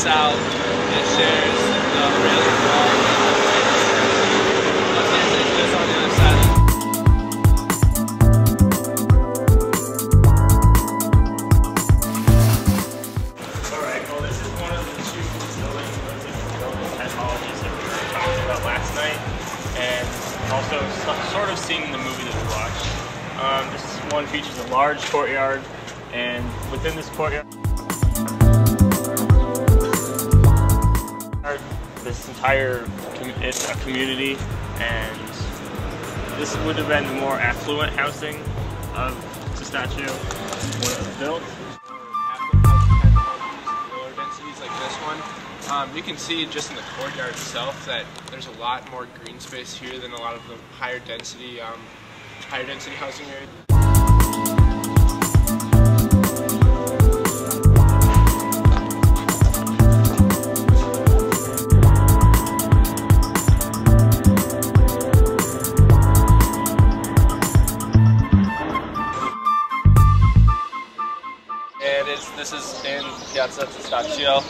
out, it shares the railing wall. It's on the other side. Alright, well this is one of the two building technologies that we were talking about last night, and also sort of seeing the movie that we watched. This one features a large courtyard, and within this courtyard, this entire it's a community, and this would have been the more affluent housing of Sestaccio when it was built. Lower densities like this one. You can see just in the courtyard itself that there's a lot more green space here than a lot of the higher density housing areas. This is in Piazza Sestaccio.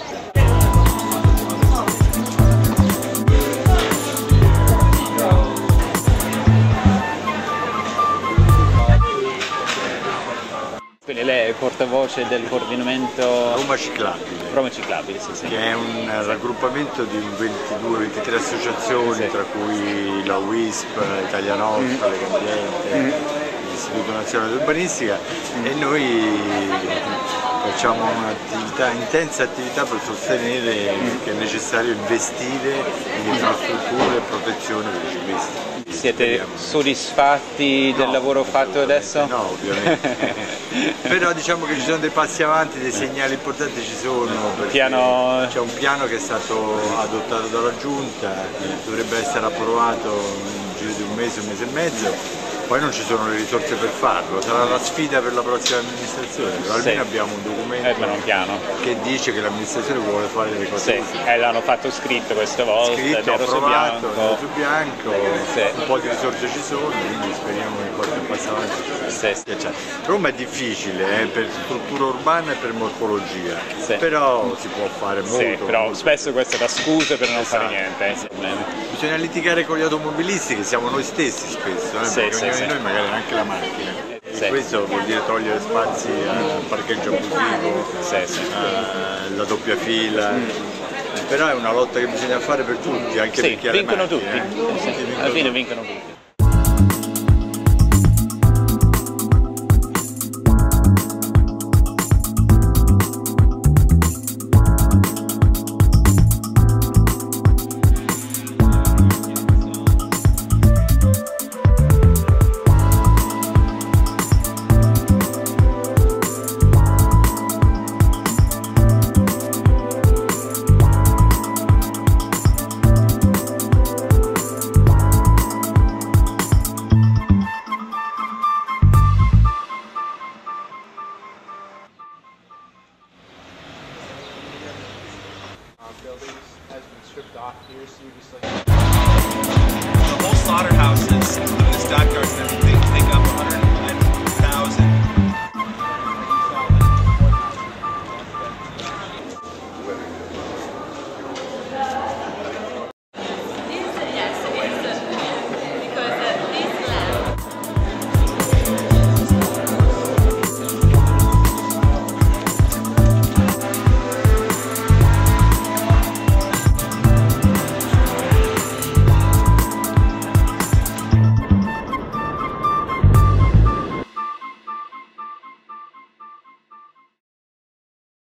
Quindi lei è portavoce del coordinamento Roma Ciclabile. Roma Ciclabile, sì, sì. Che è un raggruppamento di 22-23 associazioni, sì, tra cui la WISP, Italia Nostra, Legambiente, l'Istituto Nazionale di Urbanistica, e noi facciamo un'attività, intensa attività per sostenere che è necessario investire in infrastrutture e protezione per i ciclisti. Siete soddisfatti del lavoro fatto adesso? No, ovviamente. Però diciamo che ci sono dei passi avanti, dei segnali importanti ci sono, perché c'è un piano che è stato adottato dalla Giunta, dovrebbe essere approvato nel giro di un mese e mezzo. Poi non ci sono le risorse per farlo, sarà la sfida per la prossima amministrazione, però almeno abbiamo un documento un piano che dice che l'amministrazione vuole fare delle cose così. L'hanno fatto scritto questa volta, scritto, nero approvato, nero su bianco, un po' di risorse ci sono, quindi speriamo che qualche passo avanti. Roma è difficile per struttura urbana e per morfologia, però si può fare molto. Sì, però spesso questa è la scusa per non fare niente. Bisogna litigare con gli automobilisti, che siamo noi stessi spesso, perché ognuno di noi magari ha anche la macchina. E questo vuol dire togliere spazi al parcheggio abusivo, la doppia fila. Però è una lotta che bisogna fare per tutti, anche per chi ha le macchine. Vincono tutti. Alla fine vincono tutti.